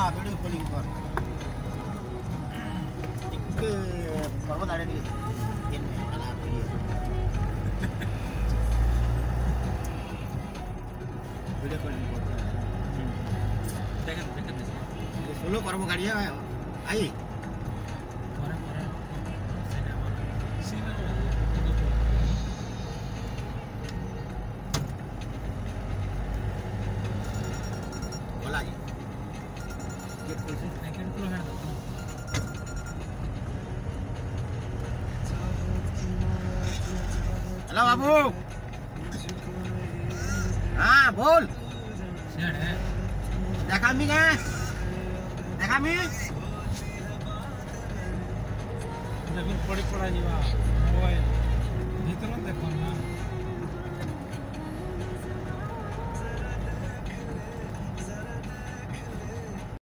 हां video calling कर एक पर्वत आड़े नहीं ये वाला वीडियो कॉलिंग करते हैं देखो ये सोलो कर्म गाड़िया आई बोला जी ये कैसे सेकंड फ्लोर है हेलो बाबू हाँ बोल देखा मी क्या देखा मी जब पड़ी पड़ा जीवा मोबाइल भीतर देखो ना